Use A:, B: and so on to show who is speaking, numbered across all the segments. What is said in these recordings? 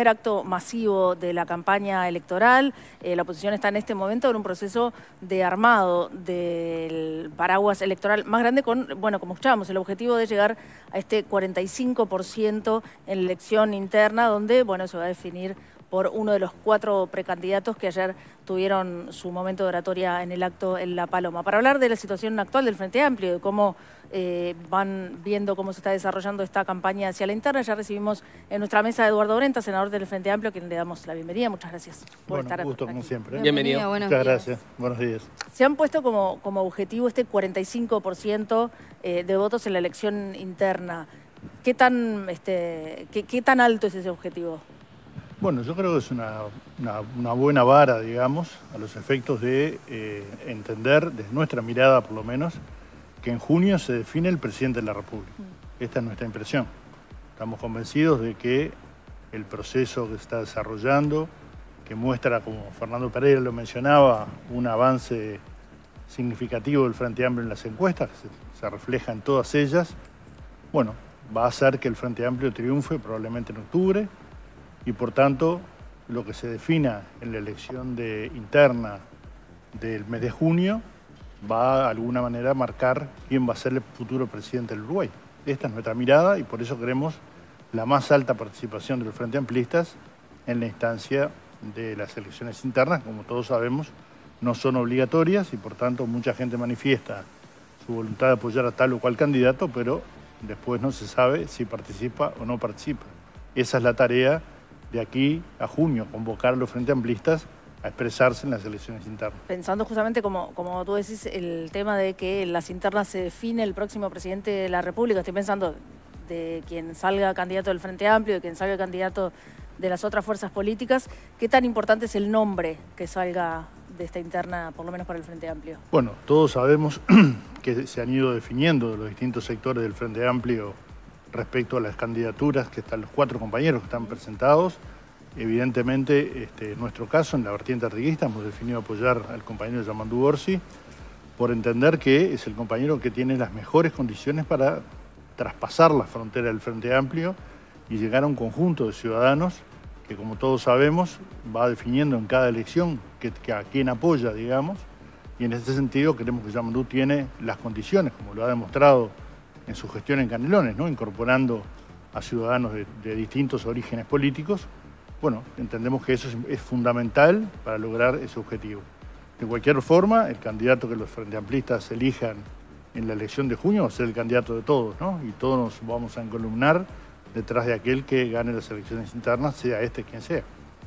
A: primer acto masivo de la campaña electoral. La oposición está en este momento en un proceso de armado del paraguas electoral más grande con, bueno, como escuchábamos, el objetivo de llegar a este 45% en la elección interna, donde, bueno, se va a definir por uno de los 4 precandidatos que ayer tuvieron su momento de oratoria en el acto en La Paloma. Para hablar de la situación actual del Frente Amplio, de cómo van viendo cómo se está desarrollando esta campaña hacia la interna, ya recibimos en nuestra mesa a Eduardo Brenta, senador del Frente Amplio, a quien le damos la bienvenida. Muchas gracias por estar aquí.
B: Un gusto, como siempre.
C: Bienvenido.
B: Muchas gracias. Buenos días.
A: Se han puesto como objetivo este 45% de votos en la elección interna. ¿Qué tan alto es ese objetivo?
B: Bueno, yo creo que es una buena vara, digamos, a los efectos de entender, desde nuestra mirada por lo menos, que en junio se define el presidente de la República. Esta es nuestra impresión. Estamos convencidos de que el proceso que se está desarrollando, que muestra, como Fernando Pereira lo mencionaba, un avance significativo del Frente Amplio en las encuestas, que se refleja en todas ellas, bueno, va a hacer que el Frente Amplio triunfe probablemente en octubre, y por tanto lo que se defina en la elección interna del mes de junio va de alguna manera a marcar quién va a ser el futuro presidente del Uruguay. Esta es nuestra mirada y por eso queremos la más alta participación de los Frente Amplistas en la instancia de las elecciones internas. Como todos sabemos, no son obligatorias y por tanto mucha gente manifiesta su voluntad de apoyar a tal o cual candidato, pero después no se sabe si participa o no participa. Esa es la tarea de aquí a junio, convocar a los Frente Amplistas a expresarse en las elecciones internas.
A: Pensando justamente, como tú decís, el tema de que en las internas se define el próximo presidente de la República, estoy pensando de quien salga candidato del Frente Amplio, de quien salga candidato de las otras fuerzas políticas, ¿qué tan importante es el nombre que salga de esta interna, por lo menos para el Frente Amplio?
B: Bueno, todos sabemos que se han ido definiendo los distintos sectores del Frente Amplio respecto a las candidaturas, que están los 4 compañeros que están presentados. Evidentemente, en nuestro caso, en la vertiente arriguista, hemos definido apoyar al compañero Yamandu Orsi, por entender que es el compañero que tiene las mejores condiciones para traspasar la frontera del Frente Amplio y llegar a un conjunto de ciudadanos que, como todos sabemos, va definiendo en cada elección a quién apoya, digamos, y en ese sentido creemos que Yamandu tiene las condiciones, como lo ha demostrado en su gestión en Canelones, ¿no? Incorporando a ciudadanos de distintos orígenes políticos. Bueno, entendemos que eso es fundamental para lograr ese objetivo. De cualquier forma, el candidato que los Frente Amplistas elijan en la elección de junio va a ser el candidato de todos, ¿no? Y todos nos vamos a encolumnar detrás de aquel que gane las elecciones internas, sea quien sea.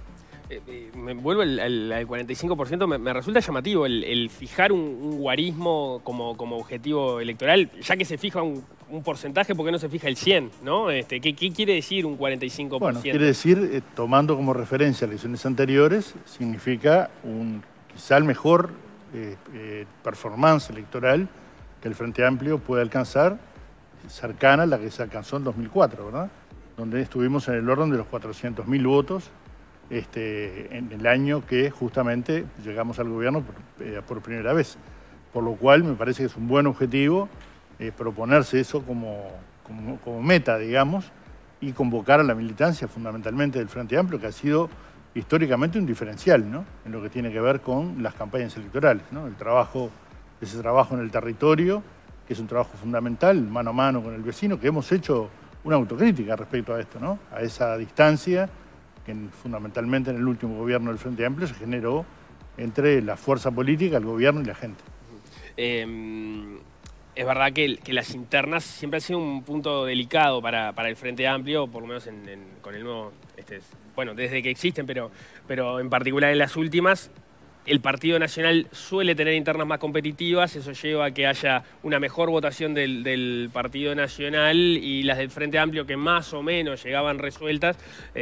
C: Me vuelvo al 45%, me resulta llamativo el fijar un guarismo como objetivo electoral, ya que se fija un porcentaje, ¿por qué no se fija el 100%? ¿No? ¿Qué quiere decir un 45%?
B: Bueno, quiere decir, tomando como referencia elecciones anteriores, significa quizá el mejor performance electoral que el Frente Amplio puede alcanzar, cercana a la que se alcanzó en 2004, ¿verdad? Donde estuvimos en el orden de los 400.000 votos, en el año que justamente llegamos al gobierno por primera vez. Por lo cual me parece que es un buen objetivo proponerse eso como meta, digamos, y convocar a la militancia fundamentalmente del Frente Amplio, que ha sido históricamente un diferencial, ¿no? En lo que tiene que ver con las campañas electorales, ¿no? Ese trabajo en el territorio, que es un trabajo fundamental, mano a mano con el vecino, que hemos hecho una autocrítica respecto a esto, ¿no? A esa distancia que fundamentalmente en el último gobierno del Frente Amplio se generó entre la fuerza política, el gobierno y la gente.
C: Es verdad que las internas siempre han sido un punto delicado para el Frente Amplio, por lo menos con el nuevo, bueno, desde que existen, pero en particular en las últimas. El Partido Nacional suele tener internas más competitivas, eso lleva a que haya una mejor votación del Partido Nacional, y las del Frente Amplio, que más o menos llegaban resueltas,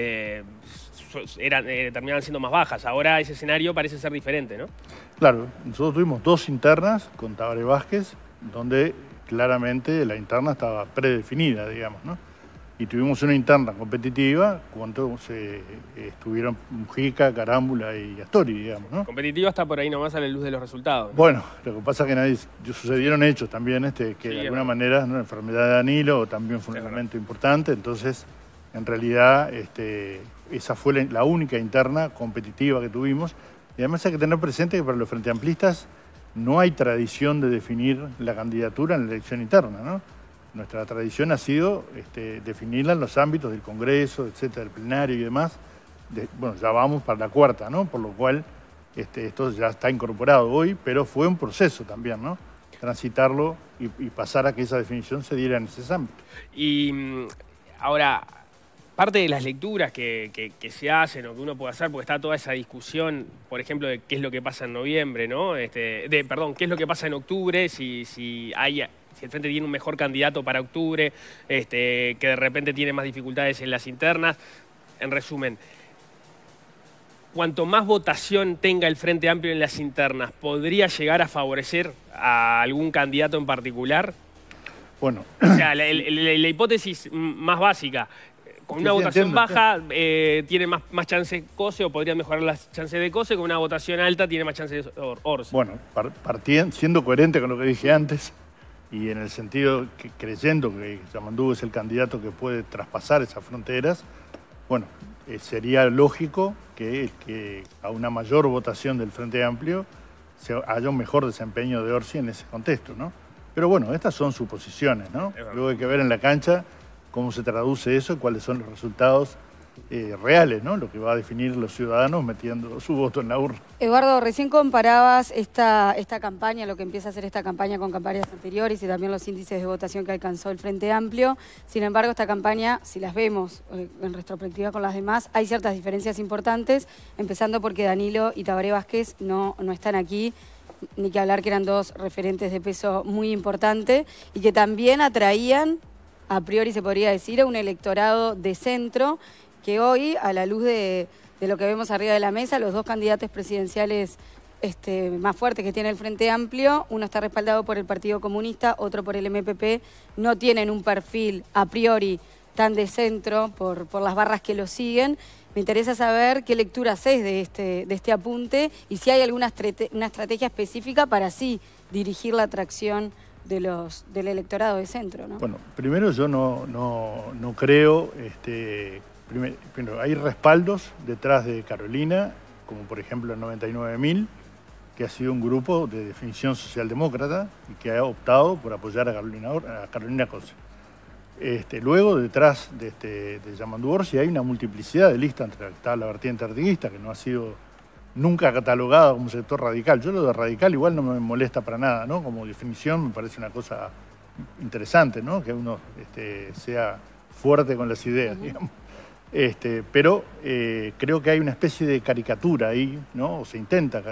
C: terminaban siendo más bajas. Ahora ese escenario parece ser diferente, ¿no?
B: Claro, nosotros tuvimos 2 internas con Tabaré Vázquez, donde claramente la interna estaba predefinida, digamos, ¿no? Y tuvimos una interna competitiva cuando estuvieron Mujica, Carámbula y Astori, digamos, ¿no?
C: Competitiva está por ahí nomás a la luz de los resultados, ¿no?
B: Bueno, lo que pasa es que sucedieron hechos también, que
C: sí,
B: de alguna manera, ¿no? La enfermedad de Danilo también fue un elemento importante, entonces, en realidad, esa fue la única interna competitiva que tuvimos. Y además hay que tener presente que para los Frente Amplistas no hay tradición de definir la candidatura en la elección interna, ¿no? Nuestra tradición ha sido definirla en los ámbitos del Congreso, etcétera, del plenario y demás. Bueno, ya vamos para la cuarta, ¿no? Por lo cual esto ya está incorporado hoy, pero fue un proceso también, ¿no? Transitarlo y pasar a que esa definición se diera en ese ámbito.
C: Y ahora, parte de las lecturas que se hacen o que uno puede hacer, porque está toda esa discusión, por ejemplo, de qué es lo que pasa en noviembre, ¿no? Perdón, qué es lo que pasa en octubre, si el Frente tiene un mejor candidato para octubre, que de repente tiene más dificultades en las internas. En resumen, cuanto más votación tenga el Frente Amplio en las internas, ¿podría llegar a favorecer a algún candidato en particular?
B: Bueno.
C: O sea, la hipótesis más básica, con una votación baja tiene más chances Cose o podría mejorar las chances de Cose, con una votación alta tiene más chances de Orsi.
B: Bueno, siendo coherente con lo que dije antes y en el sentido que creyendo que Yamandú es el candidato que puede traspasar esas fronteras, bueno, sería lógico que a una mayor votación del Frente Amplio haya un mejor desempeño de Orsi en ese contexto, ¿no? Pero bueno, estas son suposiciones, ¿no? Luego hay que ver en la cancha cómo se traduce eso y cuáles son los resultados reales, ¿no? Lo que va a definir los ciudadanos metiendo su voto en la urna.
D: Eduardo, recién comparabas esta campaña, lo que empieza a hacer esta campaña con campañas anteriores y también los índices de votación que alcanzó el Frente Amplio. Sin embargo, esta campaña, si las vemos en retrospectiva con las demás, hay ciertas diferencias importantes, empezando porque Danilo y Tabaré Vázquez no están aquí, ni que hablar que eran dos referentes de peso muy importante y que también atraían, a priori se podría decir, a un electorado de centro que hoy, a la luz de lo que vemos arriba de la mesa, los dos candidatos presidenciales más fuertes que tiene el Frente Amplio, uno está respaldado por el Partido Comunista, otro por el MPP, no tienen un perfil a priori tan de centro por las barras que lo siguen. Me interesa saber qué lectura haces de este apunte y si hay alguna una estrategia específica para así dirigir la atracción del electorado de centro, ¿no?
B: Bueno, primero yo no creo... Primero, hay respaldos detrás de Carolina, como por ejemplo el 99.000, que ha sido un grupo de definición socialdemócrata y que ha optado por apoyar a Carolina Cose. Luego, detrás de Yamandú Orsi hay una multiplicidad de listas entre está la vertiente artiguista, que no ha sido nunca catalogada como sector radical. Yo lo de radical igual no me molesta para nada, ¿no? Como definición me parece una cosa interesante, ¿no? Que uno sea fuerte con las ideas, digamos. Pero creo que hay una especie de caricatura ahí, ¿no? O se intenta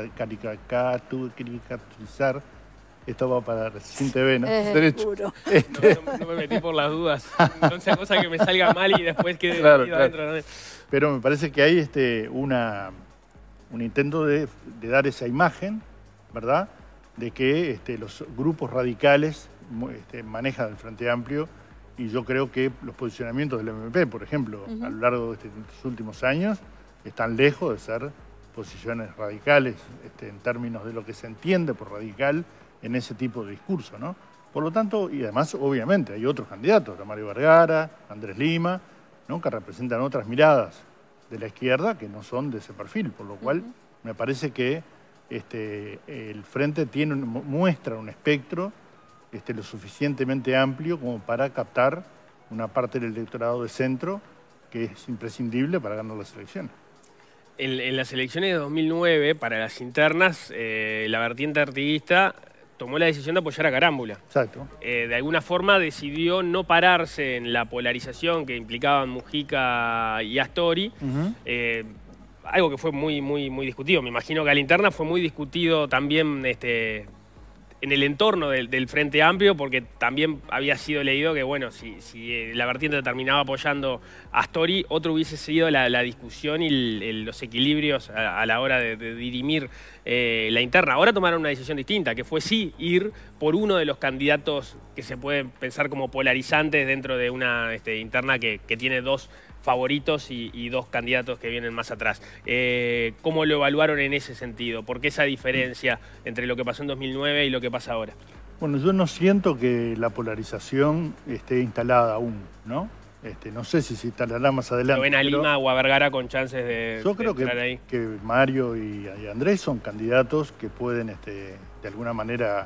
B: caricaturizar. Esto va para Sin TV, ¿no? Derecho.
C: No me metí por las dudas. No sea cosa que me salga mal y después quede
B: claro.
C: adentro.
B: Pero me parece que hay un intento de dar esa imagen, ¿verdad? De que los grupos radicales manejan el Frente Amplio. Y yo creo que los posicionamientos del MPP, por ejemplo, a lo largo de estos últimos años, están lejos de ser posiciones radicales en términos de lo que se entiende por radical en ese tipo de discurso, ¿no? Por lo tanto, y además, obviamente, hay otros candidatos, Mario Vergara, Andrés Lima, ¿no? Que representan otras miradas de la izquierda que no son de ese perfil, por lo cual me parece que el Frente muestra un espectro lo suficientemente amplio como para captar una parte del electorado de centro que es imprescindible para ganar las elecciones.
C: En las elecciones de 2009, para las internas, la vertiente artiguista tomó la decisión de apoyar a Carámbula.
B: Exacto.
C: De alguna forma decidió no pararse en la polarización que implicaban Mujica y Astori, algo que fue muy discutido. Me imagino que a la interna fue muy discutido también en el entorno del Frente Amplio, porque también había sido leído que, bueno, si la vertiente terminaba apoyando a Astori, otro hubiese sido la discusión y los equilibrios a la hora de dirimir la interna. Ahora tomaron una decisión distinta, que fue sí ir por uno de los candidatos que se pueden pensar como polarizantes dentro de una interna que tiene dos favoritos y dos candidatos que vienen más atrás. ¿Cómo lo evaluaron en ese sentido? ¿Por qué esa diferencia entre lo que pasó en 2009 y lo que pasa ahora?
B: Bueno, yo no siento que la polarización esté instalada aún, ¿no? No sé si se instalará más adelante.
C: ¿Lo ven a Lima o a Vergara con chances de
B: yo creo
C: entrar ahí?
B: que Mario y Andrés son candidatos que pueden de alguna manera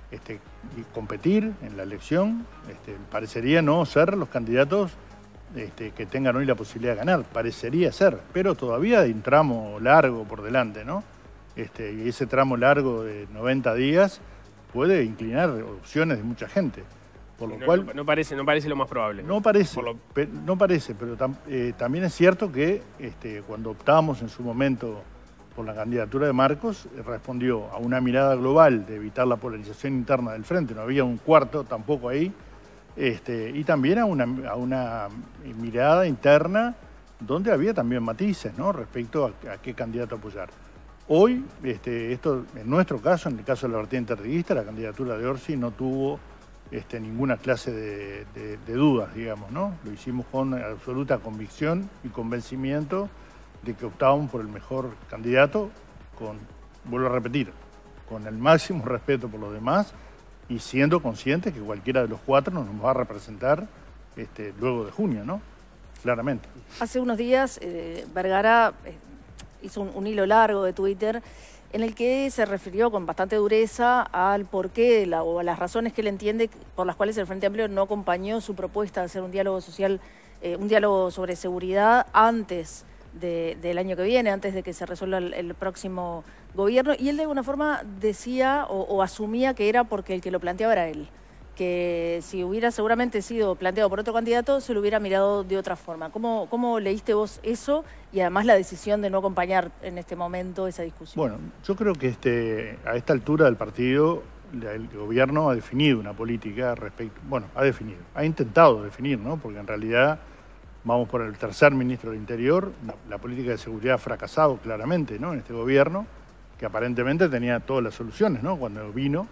B: competir en la elección. Parecería no ser los candidatos que tengan hoy la posibilidad de ganar. Parecería ser, pero todavía hay un tramo largo por delante, ¿no? Y ese tramo largo de 90 días puede inclinar opciones de mucha gente. Por lo cual,
C: no parece lo más probable.
B: No parece, pero también es cierto que cuando optamos en su momento por la candidatura de Marcos, respondió a una mirada global de evitar la polarización interna del frente, no había un cuarto tampoco ahí, y también a una mirada interna donde había también matices, ¿no?, respecto a qué candidato apoyar. Hoy, esto en nuestro caso, en el caso de la vertiente arriguista, la candidatura de Orsi no tuvo ninguna clase de dudas, digamos, ¿no? Lo hicimos con absoluta convicción y convencimiento de que optábamos por el mejor candidato, vuelvo a repetir, con el máximo respeto por los demás y siendo conscientes que cualquiera de los cuatro nos va a representar luego de junio, ¿no? Claramente.
A: Hace unos días Vergara hizo un hilo largo de Twitter en el que se refirió con bastante dureza al porqué o a las razones que él entiende por las cuales el Frente Amplio no acompañó su propuesta de hacer un diálogo social, un diálogo sobre seguridad antes del año que viene, antes de que se resuelva el próximo gobierno. Y él de alguna forma decía o asumía que era porque el que lo planteaba era él, que si hubiera seguramente sido planteado por otro candidato, se lo hubiera mirado de otra forma. ¿Cómo leíste vos eso y además la decisión de no acompañar en este momento esa discusión?
B: Bueno, yo creo que a esta altura del partido, el gobierno ha definido una política respecto... Bueno, ha intentado definir, ¿no? Porque en realidad vamos por el tercer ministro del Interior, la política de seguridad ha fracasado claramente, ¿no?, en este gobierno, que aparentemente tenía todas las soluciones, ¿no?, cuando vino.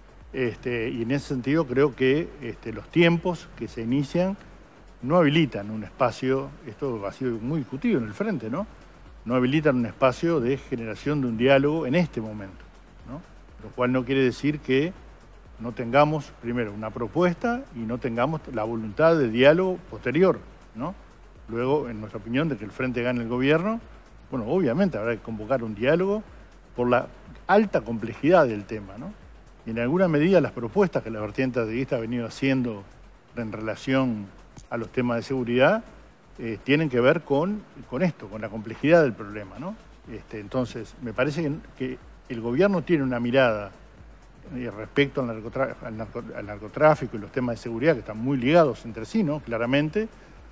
B: Y en ese sentido creo que los tiempos que se inician no habilitan un espacio, esto ha sido muy discutido en el frente, ¿no? No habilitan un espacio de generación de un diálogo en este momento, ¿no? Lo cual no quiere decir que no tengamos, primero, una propuesta y no tengamos la voluntad de diálogo posterior, ¿no? Luego, en nuestra opinión, de que el frente gane el gobierno, bueno, obviamente habrá que convocar un diálogo por la alta complejidad del tema, ¿no? Y en alguna medida las propuestas que la vertiente arriguista ha venido haciendo en relación a los temas de seguridad tienen que ver con esto, con la complejidad del problema, ¿no? Entonces, me parece que el gobierno tiene una mirada respecto al narcotráfico y los temas de seguridad que están muy ligados entre sí, ¿no?, claramente,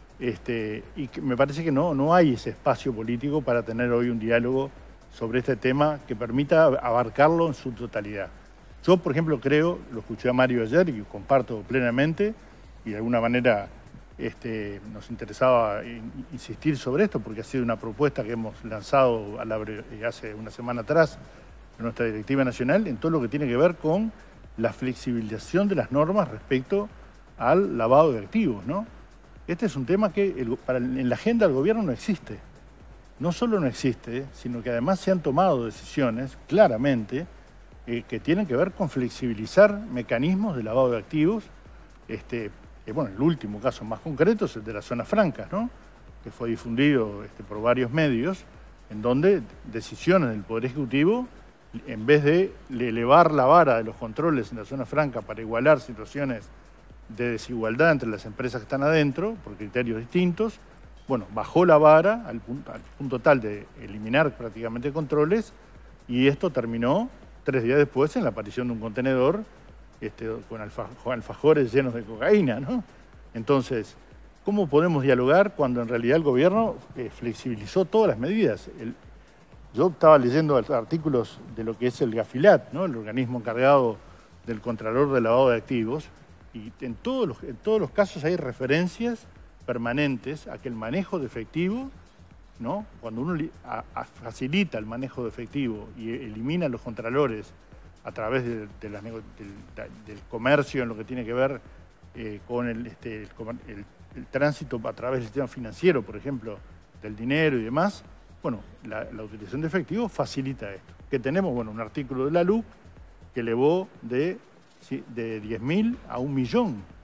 B: y que me parece que no hay ese espacio político para tener hoy un diálogo sobre este tema que permita abarcarlo en su totalidad. Yo, por ejemplo, creo, lo escuché a Mario ayer y comparto plenamente, y de alguna manera nos interesaba insistir sobre esto, porque ha sido una propuesta que hemos lanzado hace una semana atrás en nuestra directiva nacional, en todo lo que tiene que ver con la flexibilización de las normas respecto al lavado de activos, ¿no? Este es un tema que en la agenda del gobierno no existe. No solo no existe, sino que además se han tomado decisiones claramente que tienen que ver con flexibilizar mecanismos de lavado de activos. Bueno, el último caso más concreto es el de las zonas francas, ¿no?, que fue difundido por varios medios, en donde decisiones del Poder Ejecutivo, en vez de elevar la vara de los controles en la zona franca para igualar situaciones de desigualdad entre las empresas que están adentro, por criterios distintos, bueno, bajó la vara al punto tal de eliminar prácticamente controles, y esto terminó 3 días después en la aparición de un contenedor con alfajores llenos de cocaína, ¿no? Entonces, ¿cómo podemos dialogar cuando en realidad el gobierno flexibilizó todas las medidas? Yo estaba leyendo artículos de lo que es el Gafilat, ¿no?, el organismo encargado del Contralor de Lavado de Activos, y en todos los casos hay referencias permanentes a que el manejo de efectivo, ¿no?, cuando uno facilita el manejo de efectivo y elimina los contralores a través del comercio en lo que tiene que ver con el tránsito a través del sistema financiero, por ejemplo, del dinero y demás, bueno, la utilización de efectivo facilita esto. Que tenemos, bueno, un artículo de la LUC que elevó de 10.000 a 1 millón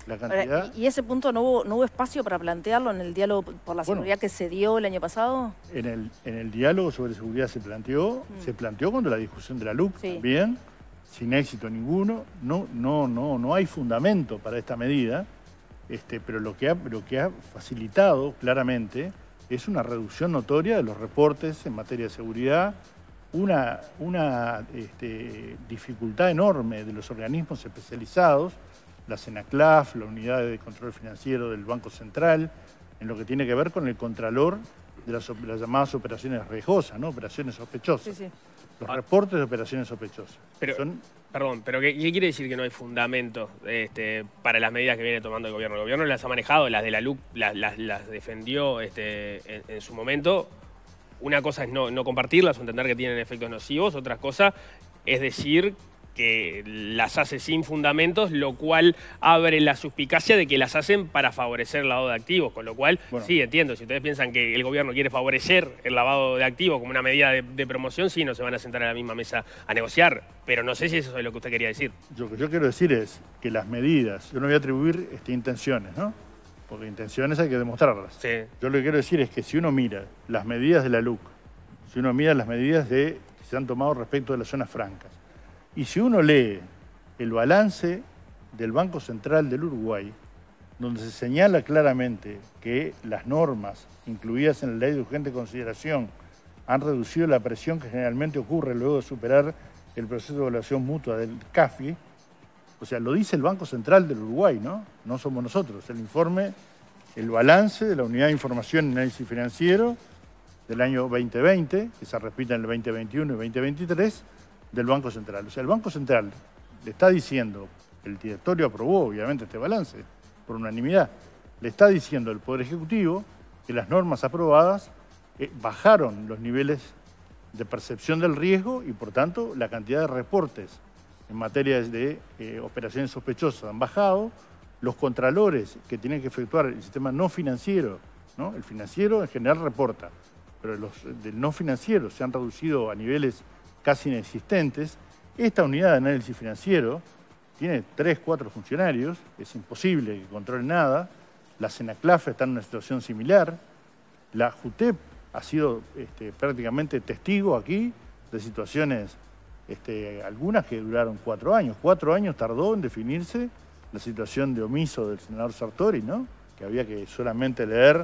B: la cantidad...
A: ¿Y ese punto no hubo espacio para plantearlo en el diálogo por la seguridad que se dio el año pasado?
B: En el diálogo sobre seguridad se planteó contra la discusión de la LUC también, sin éxito ninguno. No hay fundamento para esta medida, pero lo que ha facilitado claramente es una reducción notoria de los reportes en materia de seguridad, una dificultad enorme de los organismos especializados, la CENACLAF, la Unidad de Control Financiero del Banco Central, en lo que tiene que ver con el contralor de las llamadas operaciones riesgosas, ¿no? Operaciones sospechosas. Los reportes de operaciones sospechosas.
C: Perdón, pero ¿qué quiere decir que no hay fundamento para las medidas que viene tomando el gobierno? El gobierno las ha manejado, las de la LUC las defendió en su momento. Una cosa es no compartirlas o entender que tienen efectos nocivos, otra cosa es decir que las hace sin fundamentos, lo cual abre la suspicacia de que las hacen para favorecer el lavado de activos, con lo cual, sí, entiendo, si ustedes piensan que el gobierno quiere favorecer el lavado de activos como una medida de promoción, sí, no se van a sentar a la misma mesa a negociar, pero no sé si eso es lo que usted quería decir.
B: Lo que yo quiero decir es que las medidas, yo no voy a atribuir intenciones, ¿no? Porque intenciones hay que demostrarlas.
C: Sí.
B: Yo lo que quiero decir es que si uno mira las medidas de la LUC, si uno mira las medidas que se han tomado respecto de las zonas francas, y si uno lee el balance del Banco Central del Uruguay, donde se señala claramente que las normas incluidas en la ley de urgente consideración han reducido la presión que generalmente ocurre luego de superar el proceso de evaluación mutua del CAFI, o sea, lo dice el Banco Central del Uruguay, ¿no? No somos nosotros. El informe, el balance de la Unidad de Información y Análisis Financiero del año 2020, que se repite en el 2021 y 2023, del Banco Central. O sea, el Banco Central le está diciendo, el directorio aprobó obviamente este balance por unanimidad, le está diciendo al Poder Ejecutivo que las normas aprobadas bajaron los niveles de percepción del riesgo y por tanto la cantidad de reportes en materia de operaciones sospechosas han bajado, los contralores que tienen que efectuar el sistema no financiero, ¿no? El financiero en general reporta, pero los del no financiero se han reducido a niveles casi inexistentes. Esta unidad de análisis financiero tiene 3, 4 funcionarios, es imposible que controlen nada. La CENACLAF está en una situación similar. La JUTEP ha sido prácticamente testigo aquí de situaciones, algunas que duraron 4 años. 4 años tardó en definirse la situación de omiso del senador Sartori, ¿no? Que había que solamente leer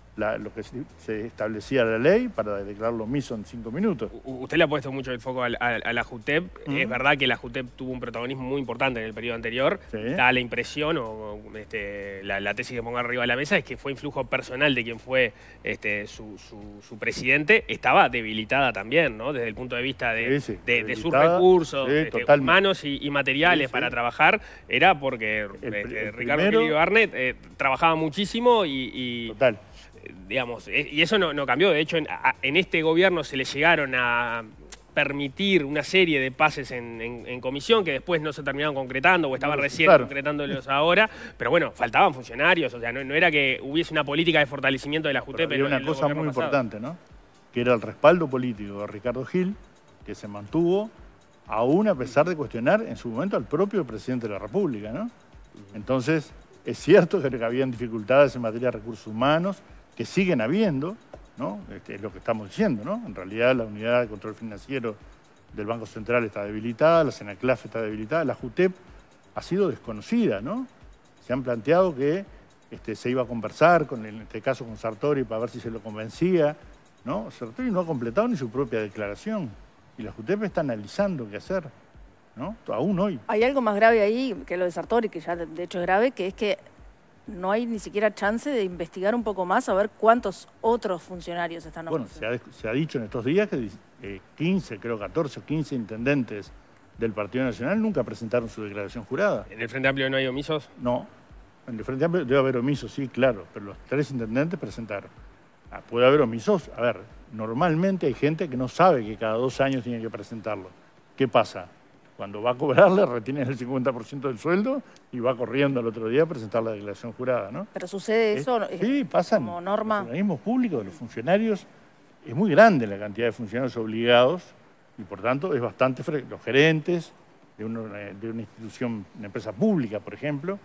B: lo que se establecía la ley para declararlo omiso en 5 minutos.
C: Usted le ha puesto mucho el foco a la JUTEP. Es verdad que la JUTEP tuvo un protagonismo muy importante en el periodo anterior. Da la impresión, la tesis que pongo arriba de la mesa, es que fue influjo personal de quien fue su presidente. Estaba debilitada también, ¿no? Desde el punto de vista de sus recursos humanos y materiales para trabajar. Era porque Ricardo Emilio Barnet trabajaba muchísimo y digamos, y eso no cambió. De hecho, en este gobierno se le llegaron a permitir una serie de pases en comisión que después no se terminaron concretando o estaban recién concretándolos ahora. Pero bueno, faltaban funcionarios. O sea, no era que hubiese una política de fortalecimiento de la JUTEP.
B: Pero había una cosa muy importante, ¿no? Que era el respaldo político de Ricardo Gil, que se mantuvo aún a pesar de cuestionar en su momento al propio presidente de la República, ¿no? Entonces, es cierto que habían dificultades en materia de recursos humanos, que siguen habiendo, ¿no? Es lo que estamos diciendo, ¿no? En realidad la unidad de control financiero del Banco Central está debilitada, la CENACLAF está debilitada, la JUTEP ha sido desconocida, ¿no? Se han planteado que se iba a conversar, en este caso con Sartori, para ver si se lo convencía, ¿no? Sartori no ha completado ni su propia declaración y la JUTEP está analizando qué hacer, ¿no? Aún hoy.
A: Hay algo más grave ahí que lo de Sartori, que ya de hecho es grave, que es que no hay ni siquiera chance de investigar un poco más a ver cuántos otros funcionarios están omissos.
B: Bueno, se ha dicho en estos días que 14 o 15 intendentes del Partido Nacional nunca presentaron su declaración jurada.
C: ¿En el Frente Amplio no hay omisos?
B: No. En el Frente Amplio debe haber omisos, sí, claro, pero los 3 intendentes presentaron. Puede haber omisos. A ver, normalmente hay gente que no sabe que cada 2 años tiene que presentarlo. ¿Qué pasa? Cuando va a cobrarle, retiene el 50% del sueldo y va corriendo al otro día a presentar la declaración jurada, ¿no?
A: ¿Pero sucede eso?
B: Sí, pasan.
A: Como norma.
B: Los organismos públicos, de los funcionarios, es muy grande la cantidad de funcionarios obligados y por tanto es bastante los gerentes de una institución, una empresa pública, por ejemplo,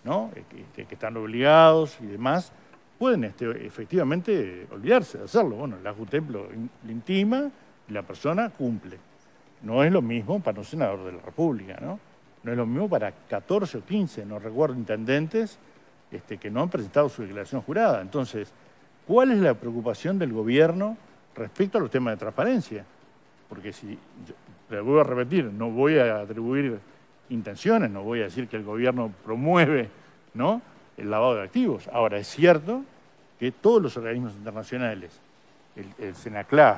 B: ¿no? Que están obligados y demás, pueden efectivamente olvidarse de hacerlo. Bueno, la JUTEP lo intima y la persona cumple. No es lo mismo para un senador de la República, ¿no? No es lo mismo para 14 o 15, no recuerdo, intendentes que no han presentado su declaración jurada. Entonces, ¿cuál es la preocupación del gobierno respecto a los temas de transparencia? Porque si, le vuelvo a repetir, no voy a atribuir intenciones, no voy a decir que el gobierno promueve, ¿no?, el lavado de activos. Ahora, es cierto que todos los organismos internacionales, el SENACLAF,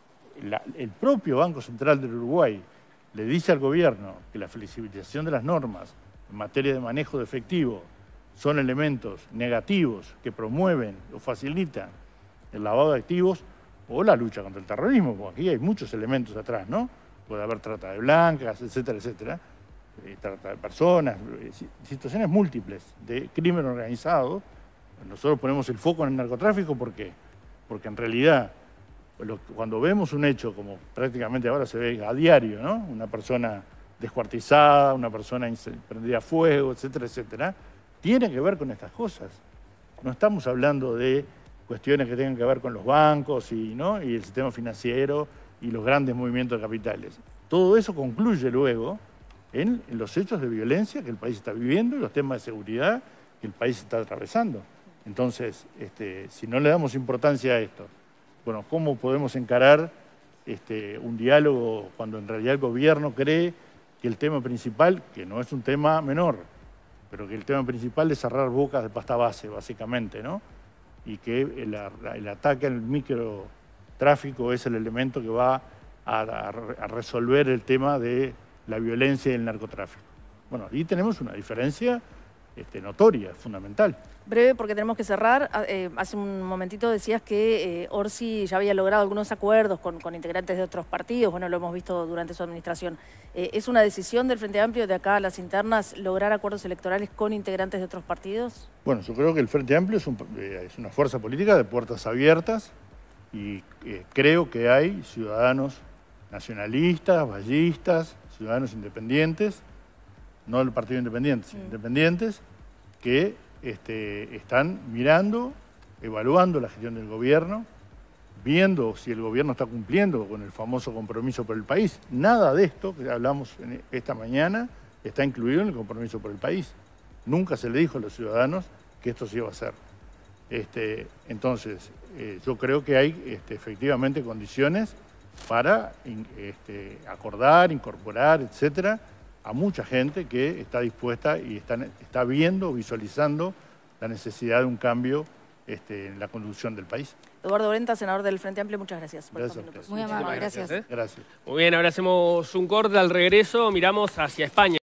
B: el propio Banco Central del Uruguay, le dice al gobierno que la flexibilización de las normas en materia de manejo de efectivo son elementos negativos que promueven o facilitan el lavado de activos o la lucha contra el terrorismo, porque aquí hay muchos elementos atrás, ¿no? Puede haber trata de blancas, etcétera, etcétera, trata de personas, situaciones múltiples de crimen organizado. Nosotros ponemos el foco en el narcotráfico, ¿por qué? Porque en realidad, cuando vemos un hecho como prácticamente ahora se ve a diario, ¿no?, una persona descuartizada, una persona prendida a fuego, etcétera, etcétera, tiene que ver con estas cosas. No estamos hablando de cuestiones que tengan que ver con los bancos ¿no?, y el sistema financiero y los grandes movimientos de capitales. Todo eso concluye luego en los hechos de violencia que el país está viviendo y los temas de seguridad que el país está atravesando. Entonces, si no le damos importancia a esto, bueno, ¿cómo podemos encarar un diálogo cuando en realidad el gobierno cree que el tema principal, que no es un tema menor, pero que el tema principal es cerrar bocas de pasta base, básicamente, ¿no? Y que el ataque al microtráfico es el elemento que va a resolver el tema de la violencia y el narcotráfico. Bueno, ahí tenemos una diferencia notoria, fundamental.
A: Breve, porque tenemos que cerrar. Hace un momentito decías que Orsi ya había logrado algunos acuerdos con integrantes de otros partidos. Bueno, lo hemos visto durante su administración. ¿Es una decisión del Frente Amplio de acá a las internas lograr acuerdos electorales con integrantes de otros partidos?
B: Bueno, yo creo que el Frente Amplio es una fuerza política de puertas abiertas y creo que hay ciudadanos nacionalistas, vallistas, ciudadanos independientes, no del Partido Independiente, sino independientes, que están mirando, evaluando la gestión del gobierno, viendo si el gobierno está cumpliendo con el famoso compromiso por el país. Nada de esto que hablamos esta mañana está incluido en el compromiso por el país. Nunca se le dijo a los ciudadanos que esto se iba a hacer. Entonces, yo creo que hay efectivamente condiciones para acordar, incorporar, etcétera, a mucha gente que está dispuesta y está viendo, visualizando la necesidad de un cambio en la conducción del país.
A: Eduardo Brenta, senador del Frente Amplio, muchas gracias por estos minutos.
D: Muy amable, gracias.
B: Gracias.
C: Muy bien, ahora hacemos un corte, al regreso miramos hacia España.